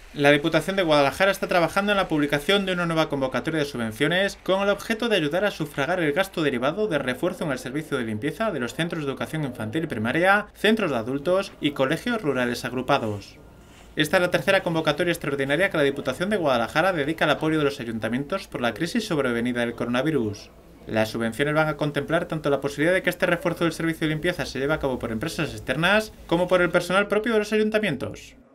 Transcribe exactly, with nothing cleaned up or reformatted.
La Diputación de Guadalajara está trabajando en la publicación de una nueva convocatoria de subvenciones con el objeto de ayudar a sufragar el gasto derivado de refuerzo en el servicio de limpieza de los centros de educación infantil y primaria, centros de adultos y colegios rurales agrupados. Esta es la tercera convocatoria extraordinaria que la Diputación de Guadalajara dedica al apoyo de los ayuntamientos por la crisis sobrevenida del coronavirus. Las subvenciones van a contemplar tanto la posibilidad de que este refuerzo del servicio de limpieza se lleve a cabo por empresas externas como por el personal propio de los ayuntamientos.